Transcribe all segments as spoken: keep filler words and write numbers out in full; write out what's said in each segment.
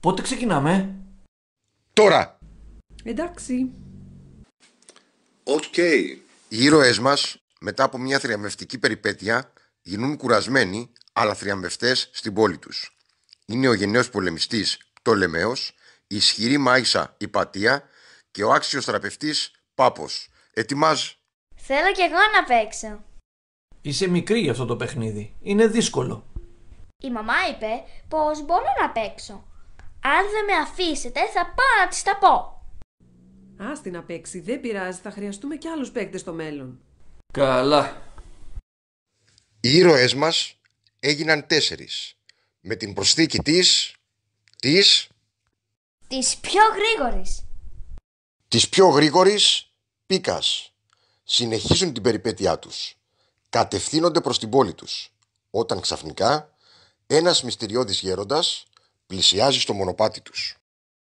Πότε ξεκινάμε? Τώρα! Εντάξει. Οκ. Okay. Οι ήρωές μας, μετά από μια θριαμβευτική περιπέτεια, γινούν κουρασμένοι, αλλά θριαμβευτές στην πόλη τους. Είναι ο γενναίος πολεμιστής Πτολεμαίος, η ισχυρή μάγισσα Ιπατία και ο άξιος θεραπευτής Πάπος. Ετοιμάζ! Θέλω κι εγώ να παίξω. Είσαι μικρή για αυτό το παιχνίδι. Είναι δύσκολο. Η μαμά είπε πως μπορώ να παίξω. Αν δεν με αφήσετε θα πάω να της τα πω. Άστη να παίξει, δεν πειράζει, θα χρειαστούμε κι άλλους παίκτες στο μέλλον. Καλά. Οι ήρωές μας έγιναν τέσσερις, με την προσθήκη της... της... Της πιο γρήγορης. της πιο γρήγορης Πίκας. Συνεχίζουν την περιπέτειά τους. Κατευθύνονται προς την πόλη τους, όταν ξαφνικά ένας μυστηριώδης γέροντας πλησιάζει στο μονοπάτι τους.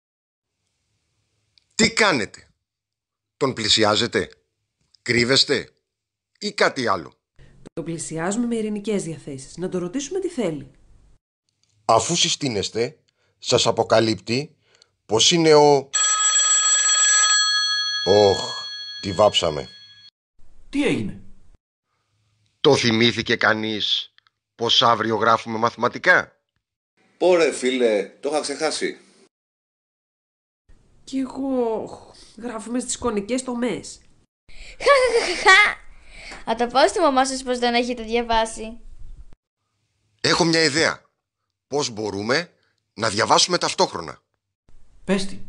Τι κάνετε? Τον πλησιάζετε? Κρύβεστε? Ή κάτι άλλο? Το πλησιάζουμε με ειρηνικές διαθέσεις. Να το ρωτήσουμε τι θέλει. Αφού συστήνεστε, σας αποκαλύπτει πως είναι ο... Ωχ, τη βάψαμε. Τι έγινε? Το θυμήθηκε κανείς πως αύριο γράφουμε μαθηματικά? Ωρε φίλε, το είχα ξεχάσει. Κι εγώ γράφουμε στις κονικές τομές. Χαχαχαχα. Θα το πω στη μαμά σας πως δεν έχετε διαβάσει. Έχω μια ιδέα. Πώς μπορούμε να διαβάσουμε ταυτόχρονα? Πες τι.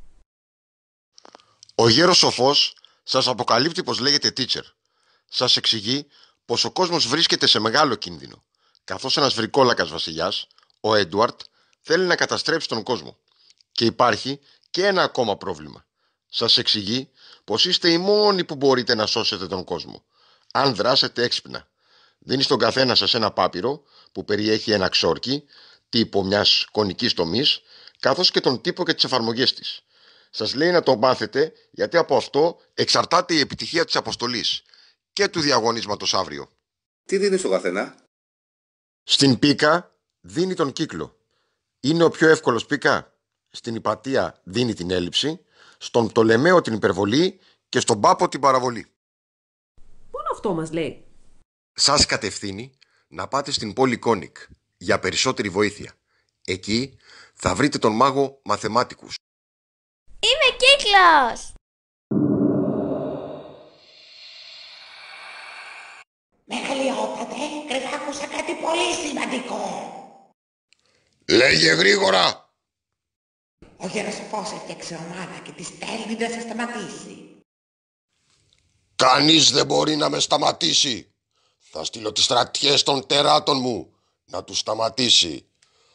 Ο γέρος σοφός σας αποκαλύπτει πως λέγεται teacher. Σας εξηγεί πως ο κόσμος βρίσκεται σε μεγάλο κίνδυνο, καθώς ένας βρικόλακας βασιλιάς, ο Έντουαρτ, θέλει να καταστρέψει τον κόσμο. Και υπάρχει και ένα ακόμα πρόβλημα. Σας εξηγεί πως είστε οι μόνοι που μπορείτε να σώσετε τον κόσμο, αν δράσετε έξυπνα. Δίνει στον καθένα σας ένα πάπυρο που περιέχει ένα ξόρκι, τύπο μιας κονικής τομής, καθώς και τον τύπο και τις εφαρμογές της. Σας λέει να το μάθετε, γιατί από αυτό εξαρτάται η επιτυχία της αποστολής και του διαγωνίσματος αύριο. Τι δίνει στον καθένα? Στην Πίκα δίνει τον κύκλο. Είναι ο πιο εύκολος Πίκα. Στην Ιπατία δίνει την έλλειψη, στον Πτολεμαίο την υπερβολή και στον Πάπο την παραβολή. Μόνο αυτό μας λέει. Σας κατευθύνει να πάτε στην πόλη Κόνικ για περισσότερη βοήθεια. Εκεί θα βρείτε τον μάγο Μαθεμάτικους. Είμαι κύκλος. Μεγαλειότατε, κρυβά άκουσα κάτι πολύ σημαντικό. Λέγε γρήγορα! Ο γεροσοφός έφτιαξε ομάδα και τη στέλνει να σε σταματήσει. Κανείς δεν μπορεί να με σταματήσει. Θα στείλω τις στρατιές των τεράτων μου να τους σταματήσει.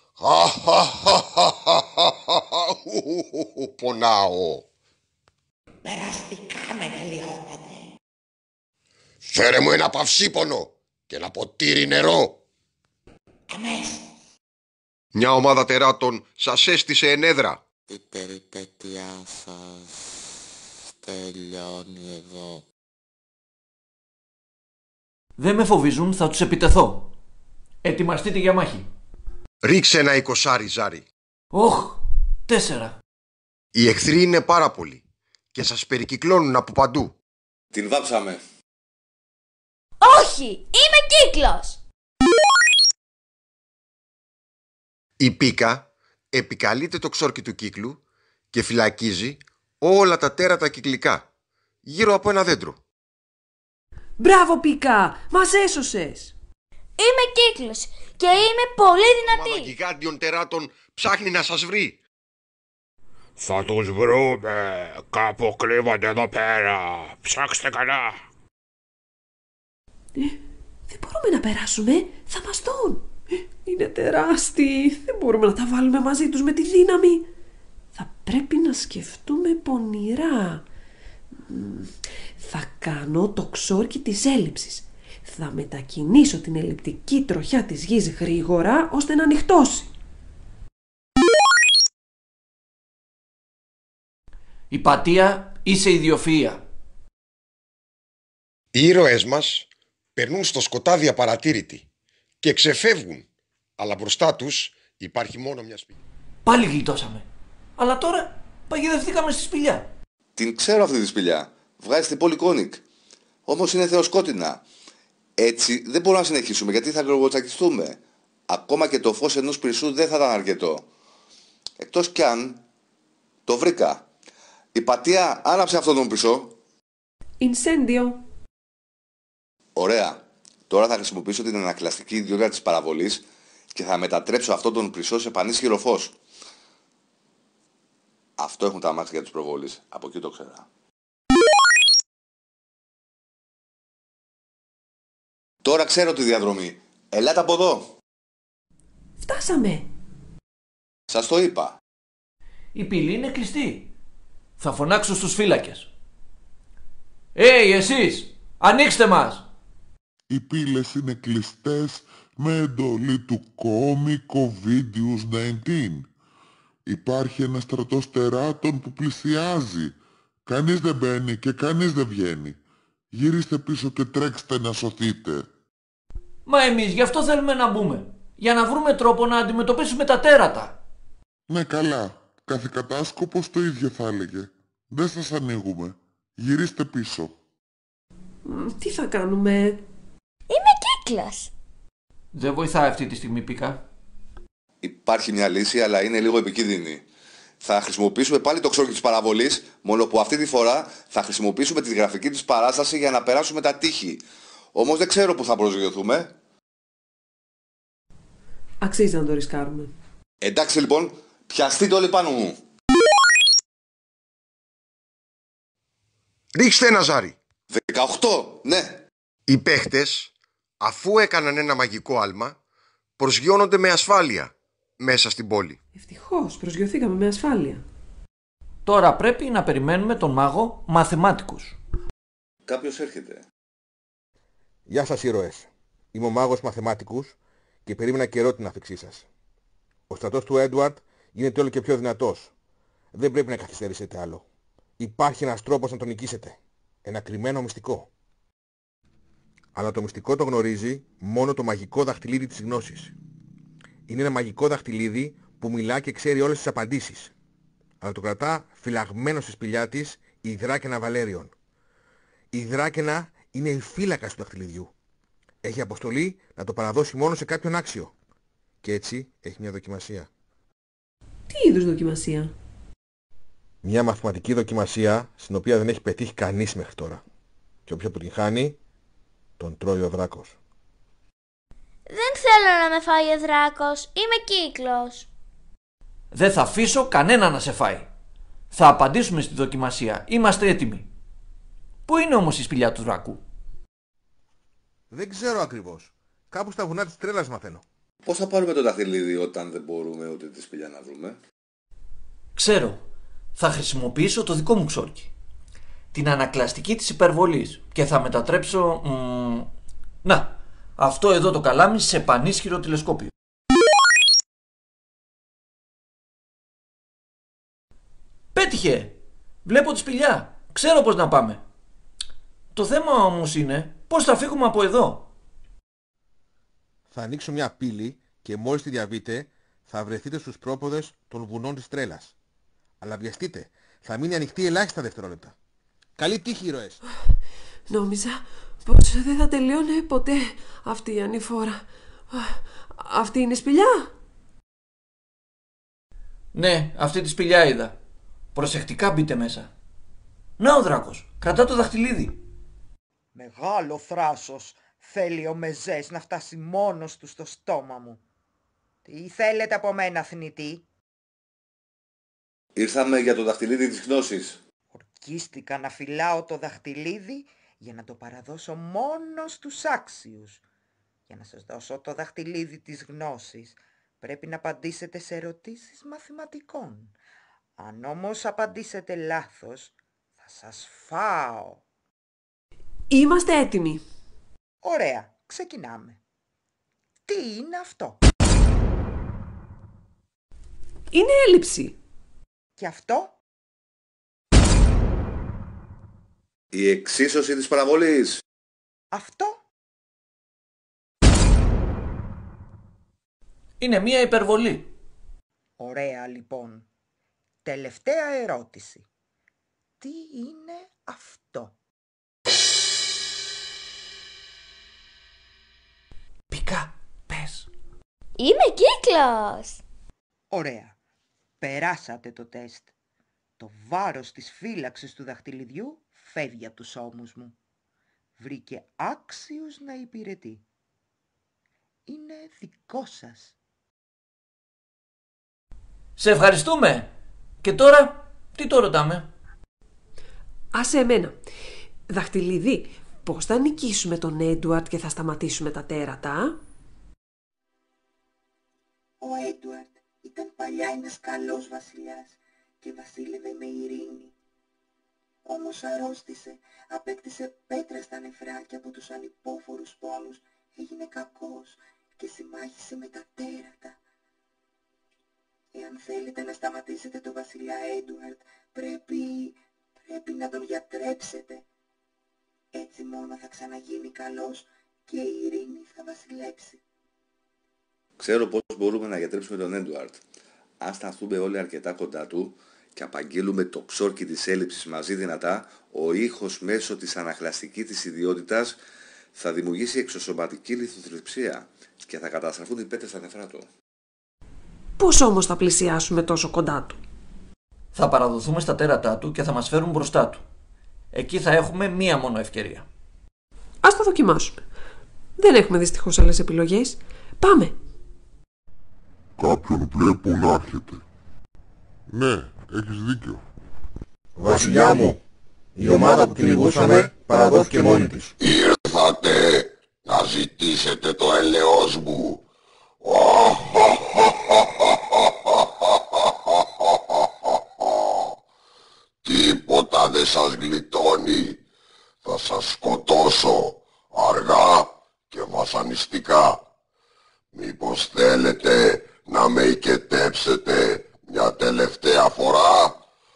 Πονάω. Περαστικά, μεγαλειότατε. Φέρε μου ένα παυσίπονο και ένα ποτήρι νερό. Αμέσως. Μια ομάδα τεράτων σας έστησε ενέδρα. Η περιπέτειά σας τελειώνει εδώ. Δεν με φοβίζουν, θα τους επιτεθώ. Ετοιμαστείτε για μάχη. Ρίξε ένα εικοσάρι, Ζάρι. Όχ, τέσσερα. Οι εχθροί είναι πάρα πολλοί και σας περικυκλώνουν από παντού. Την βάψαμε. Όχι, είμαι κύκλος. Η Πίκα επικαλείται το ξόρκι του κύκλου και φυλακίζει όλα τα τέρατα κυκλικά γύρω από ένα δέντρο. Μπράβο Πίκα, μας έσωσες. Είμαι κύκλος και είμαι πολύ Η ομάδα δυνατή. γιγάντιων τεράτων ψάχνει να σας βρει. Θα τους βρούμε. Κάπου κρύβονται εδώ πέρα. Ψάξτε καλά. Ε, δεν μπορούμε να περάσουμε, θα μας δουν. Ε, είναι τεράστιοι, δεν μπορούμε να τα βάλουμε μαζί τους με τη δύναμη. Θα πρέπει να σκεφτούμε πονηρά. Θα κάνω το ξόρκι της έλλειψης. Θα μετακινήσω την ελλειπτική τροχιά της γης γρήγορα ώστε να ανοιχτώσει. Ιπατία, είσαι ιδιοφυΐα. Οι ήρωές μας περνούν στο σκοτάδι απαρατήρητοι και ξεφεύγουν, αλλά μπροστά τους υπάρχει μόνο μια σπίτι. Πάλι γλιτώσαμε. Αλλά τώρα παγιδευτήκαμε στη σπηλιά. Την ξέρω αυτή τη σπηλιά. Βγάζει στην πόλη Κόνικ. Όμως είναι θεοσκότεινα. Έτσι δεν μπορούμε να συνεχίσουμε γιατί θα γρογοτσακιστούμε. Ακόμα και το φως ενός πυρσού δεν θα ήταν αρκετό. Εκτός κι αν το βρήκα. Η Πατία άναψε αυτόν τον πυρσό. Incendio. Ωραία. Τώρα θα χρησιμοποιήσω την ανακλαστική ιδιότητα της παραβολής και θα μετατρέψω αυτόν τον πυρσό σε πανίσχυρο φως. Αυτό έχουν τα αμάξια της προβολής. Από εκεί το ξέρα. Τώρα ξέρω τη διαδρομή. Ελάτε από εδώ. Φτάσαμε. Σας το είπα. Η πύλη είναι κλειστή. Θα φωνάξω στους φύλακες. Έι, εσείς! Ανοίξτε μας! Οι πύλες είναι κλειστές με εντολή του Comic Ovidius δεκαεννιά. Υπάρχει ένας στρατός τεράτων που πλησιάζει. Κανείς δεν μπαίνει και κανείς δεν βγαίνει. Γυρίστε πίσω και τρέξτε να σωθείτε. Μα εμείς γι' αυτό θέλουμε να μπούμε. Για να βρούμε τρόπο να αντιμετωπίσουμε τα τέρατα. Ναι, καλά. Κάθε κατάσκοπος το ίδιο θα έλεγε. Δεν σας ανοίγουμε. Γυρίστε πίσω. Μ, Τι θα κάνουμε? Είμαι κύκλος. Δεν βοηθάει αυτή τη στιγμή, Πίκα. Υπάρχει μια λύση, αλλά είναι λίγο επικίνδυνη. Θα χρησιμοποιήσουμε πάλι το ξόρκι της παραβολής, μόνο που αυτή τη φορά θα χρησιμοποιήσουμε τη γραφική της παράσταση για να περάσουμε τα τείχη. Όμως δεν ξέρω που θα προσγειωθούμε. Αξίζει να το ρισκάρουμε. Εντάξει λοιπόν, πιαστείτε όλοι πάνω μου. Ρίξτε ένα ζάρι. δεκαοκτώ, ναι. Οι παίχτες, αφού έκαναν ένα μαγικό άλμα, προσγειώνονται με ασφάλεια μέσα στην πόλη. Ευτυχώς, προσγειωθήκαμε με ασφάλεια. Τώρα πρέπει να περιμένουμε τον μάγο μαθημάτικους. Κάποιος έρχεται. Γεια σας ήρωες. Είμαι ο μάγος μαθημάτικους και περίμενα καιρό την άφηξή σας. Ο στρατός του Έντουαρτ γίνεται όλο και πιο δυνατός. Δεν πρέπει να καθυστερήσετε άλλο. Υπάρχει ένας τρόπος να τον νικήσετε. Ένα κρυμμένο μυστικό. Αλλά το μυστικό το γνωρίζει μόνο το μαγικό δαχτυλίδι της γνώσης. Είναι ένα μαγικό δαχτυλίδι που μιλά και ξέρει όλες τις απαντήσεις. Αλλά το κρατά φυλαγμένο στη σπηλιά της η Δράκαινα Βαλέριον. Η Δράκαινα είναι η φύλακας του δαχτυλιδιού. Έχει αποστολή να το παραδώσει μόνο σε κάποιον άξιο. Και έτσι έχει μια δοκιμασία. Τι είδους δοκιμασία? Μια μαθηματική δοκιμασία στην οποία δεν έχει πετύχει κανείς μέχρι τώρα. Και όποιος αποτυγχάνει, τον τρώει ο δράκος. Δεν θέλω να με φάει ο δράκος. Είμαι κύκλος. Δεν θα αφήσω κανένα να σε φάει. Θα απαντήσουμε στη δοκιμασία. Είμαστε έτοιμοι. Πού είναι όμως η σπηλιά του δράκου? Δεν ξέρω ακριβώς. Κάπου στα βουνά της Τρέλας μαθαίνω. Πώς θα πάρουμε το δαχτυλίδι όταν δεν μπορούμε ούτε τη σπηλιά να βρούμε? Ξέρω. Θα χρησιμοποιήσω το δικό μου ξόρκι. Την ανακλαστική της υπερβολής. Και θα μετατρέψω... Μ, να, αυτό εδώ το καλάμι σε πανίσχυρο τηλεσκόπιο. Πέτυχε! Βλέπω τη σπηλιά. Ξέρω πώς να πάμε. Το θέμα όμως είναι πώς θα φύγουμε από εδώ. Θα ανοίξω μια πύλη και μόλις τη διαβείτε θα βρεθείτε στους πρόποδες των βουνών της Τρέλας. Αλλά βιαστείτε, θα μείνει ανοιχτή ελάχιστα δευτερόλεπτα. Καλή τύχη, ήρωες! Νόμιζα πως δεν θα τελειώνε ποτέ αυτή η ανηφόρα. Αυτή είναι η σπηλιά? Ναι, αυτή τη σπηλιά είδα. Προσεκτικά μπείτε μέσα. Να ο δράκος, κρατά το δαχτυλίδι. Μεγάλο θράσος. Θέλει ο Μεζές να φτάσει μόνος του στο στόμα μου. Τι θέλετε από μένα, θνητή? Ήρθαμε για το δαχτυλίδι της γνώσης. Ορκίστηκα να φυλάω το δαχτυλίδι για να το παραδώσω μόνο στους άξιους. Για να σας δώσω το δαχτυλίδι της γνώσης, πρέπει να απαντήσετε σε ερωτήσεις μαθηματικών. Αν όμως απαντήσετε λάθος, θα σας φάω. Είμαστε έτοιμοι. Ωραία, ξεκινάμε. Τι είναι αυτό? Είναι έλλειψη. Και αυτό? Η εξίσωση της παραβολής. Αυτό? Είναι μία υπερβολή. Ωραία λοιπόν. Τελευταία ερώτηση. Τι είναι αυτό? Πικά, πες. Είμαι κύκλος. Ωραία. Περάσατε το τεστ. Το βάρος της φύλαξης του δαχτυλιδιού φεύγει από τους ώμους μου. Βρήκε άξιους να υπηρετεί. Είναι δικό σας. Σε ευχαριστούμε. Και τώρα, τι το ρωτάμε? Άσε εμένα. Δαχτυλίδι, πώς θα νικήσουμε τον Έντουαρτ και θα σταματήσουμε τα τέρατα? Ο Έντουαρτ ήταν παλιά ένας καλός βασιλιάς και βασίλευε με ειρήνη. Όμως αρρώστησε, απέκτησε πέτρα στα νεφρά και από τους ανυπόφορους πόνους έγινε κακός και συμμάχισε με τα τέρατα. Εάν θέλετε να σταματήσετε τον βασιλιά Έντουαρτ, πρέπει, πρέπει να τον γιατρέψετε. Έτσι μόνο θα ξαναγίνει καλός και η ειρήνη θα βασιλέψει. Ξέρω πώς μπορούμε να γιατρέψουμε τον Έντουαρτ. Αν σταθούμε όλοι αρκετά κοντά του και απαγγείλουμε το ξόρκι της έλλειψης μαζί δυνατά, ο ήχος μέσω της αναχλαστικής της ιδιότητας θα δημιουργήσει εξωσωματική λιθοθρηψία και θα καταστραφούν οι πέτρες στα νεφρά του. Πώς όμως θα πλησιάσουμε τόσο κοντά του? Θα παραδοθούμε στα τέρατά του και θα μας φέρουν μπροστά του. Εκεί θα έχουμε μία μόνο ευκαιρία. Ας το δοκιμάσουμε. Δεν έχουμε δυστυχώς άλλες επιλογές. Πάμε! Κάποιον βλέπω να έρχεται. Ναι, έχεις δίκιο. Βασιλιά μου, η ομάδα που κυνηγούσαμε παραδόθηκε μόνη της. Ήρθατε να ζητήσετε το έλεος μου. Τίποτα δεν σας γλιτώνει. Θα σας σκοτώσω αργά και βασανιστικά. Μήπως θέλετε να με οικετέψετε μια τελευταία φορά?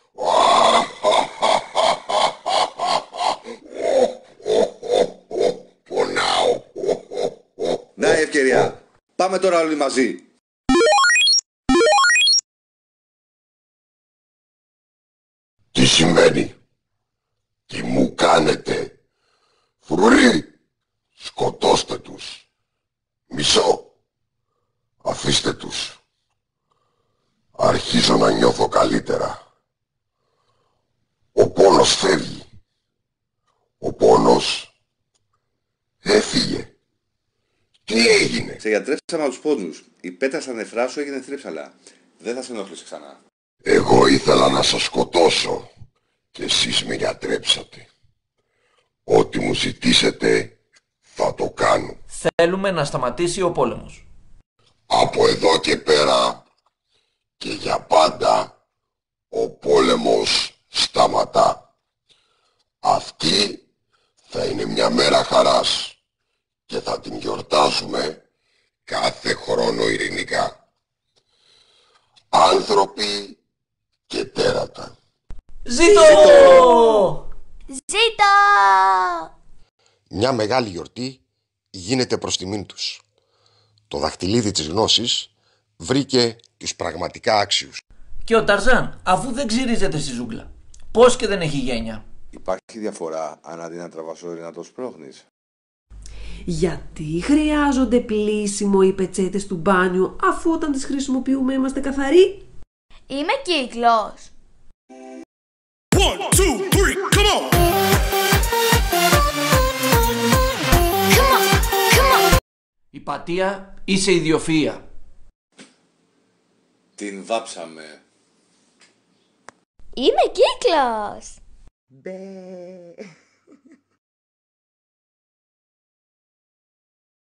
Πονάω. Να η ευκαιρία. Πάμε τώρα όλοι μαζί. Τι συμβαίνει? Τι μου κάνετε? Φρουρί, σκοτώστε τους. Μισό, αφήστε τους. Αρχίζω να νιώθω καλύτερα. Ο πόνος φεύγει. Ο πόνος έφυγε. Τι έγινε? Σε γιατρέψαμε από τους πόνους. Η πέτρα στα νεφρά σου έγινε θρύψαλα. Δεν θα σε ενόχλησε ξανά. Εγώ ήθελα να σας σκοτώσω και εσείς με γιατρέψατε. Ό,τι μου ζητήσετε θα το κάνω. Θέλουμε να σταματήσει ο πόλεμος. Από εδώ και πέρα και για πάντα ο πόλεμος σταματά. Αυτή θα είναι μια μέρα χαράς και θα την γιορτάζουμε κάθε χρόνο ειρηνικά. Άνθρωποι και τέρατα. Ζήτω! Ζήτω! Μια μεγάλη γιορτή γίνεται προς τιμήν τους. Το δαχτυλίδι της γνώσης βρήκε τους πραγματικά άξιους. Και ο Ταρζάν, αφού δεν ξυρίζεται στη ζούγκλα, πώς και δεν έχει γένεια? Υπάρχει διαφορά αν αντί να τραβασόρι να το σπρώχνεις? Γιατί χρειάζονται πλύσιμο οι πετσέτες του μπάνιου αφού όταν τις χρησιμοποιούμε είμαστε καθαροί? Είμαι κύκλος. One, two, three, come on! Come on, come on. Η πατία είσαι ιδιοφυΐα. Την βάψαμε. Είμαι κύκλος. Μπε.